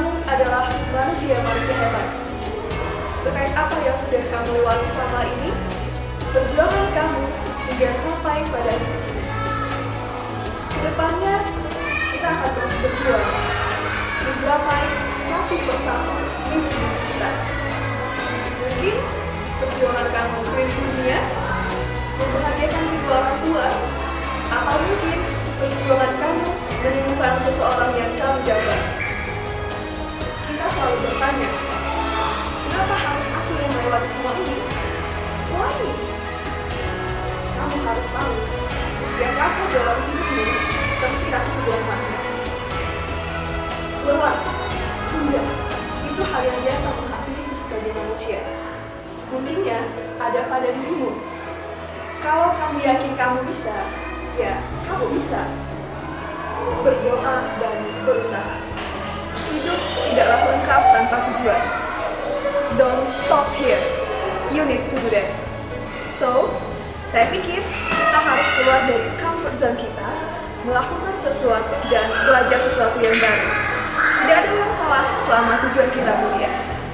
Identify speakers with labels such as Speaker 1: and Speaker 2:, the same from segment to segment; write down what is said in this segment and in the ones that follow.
Speaker 1: kamu adalah manusia-manusia hebat. Terkait apa yang sudah kamu lewati selama ini, perjuangan kamu hingga sampai pada titik ini. Kedepannya, kita akan terus berjuang menggapai satu persatu mimpi kita. Mungkin perjuangan kamu keliling dunia, membahagiakan kedua orang tua, atau mungkin perjuangan kamu menemukan seseorang yang kamu jamban. Kita selalu bertanya, kenapa harus aku yang melewati semua ini? Why? Kamu harus tahu, setiap langkah dalam hidupmu tersirat sebuah makna. Lelah, tunda, itu hal yang biasa menghampirimu sebagai manusia. Kuncinya ada pada dirimu. Kalau kamu yakin kamu bisa, ya kamu bisa. Berdoa dan berusaha. Hidup tidaklah lengkap tanpa tujuan. Don't stop here. You need to do that. So, saya pikir kita harus keluar dari comfort zone kita, melakukan sesuatu dan belajar sesuatu yang baru. Tidak ada yang salah selama tujuan kita mulia.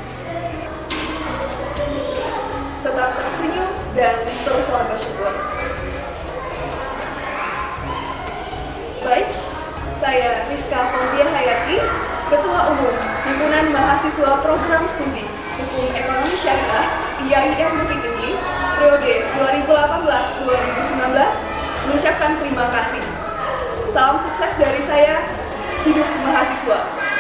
Speaker 1: Tetap tersenyum dan teruslah bersyukur. Baik, saya Rizka Fauzia Hayati, Ketua Umum Himpunan Mahasiswa Program Studi Hukum Ekonomi Syariah IAIN UPI periode 2018-2019, mengucapkan terima kasih. Salam sukses dari saya, hidup mahasiswa.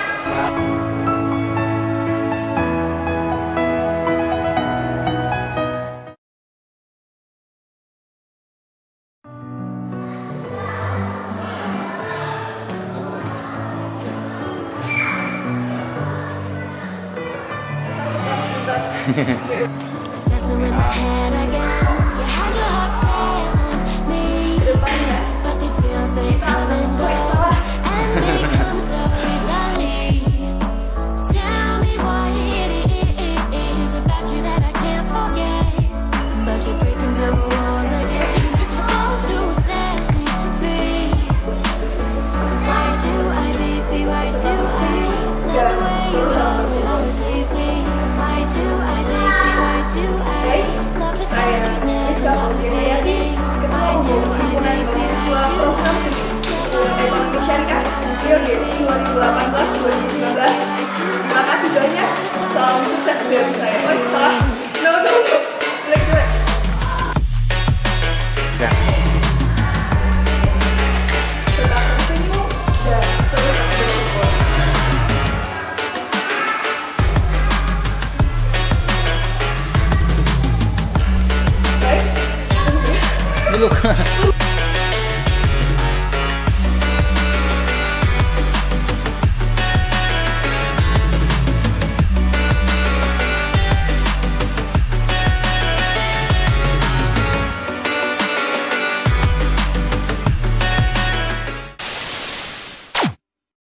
Speaker 2: Messing with my head again. You had your heart set on me, but these feels they come and go, and they come so easily. Tell me what it is about you that I can't forget, but you're breaking down the walls again, just to set me free. Why do I, baby, why do I love the way you always leave me? Why do I, baby, why do I love the touch but never love the feeling? Why do I, baby, why do I
Speaker 1: Ekonomi Syariah periode 2018-2019. Terima kasih banyak. Salam sukses dari saya. Oh, salah. No. Jelek.
Speaker 3: Ya.
Speaker 1: Tetap tersenyum dan terus bersyukur. Baik.
Speaker 3: Dulu.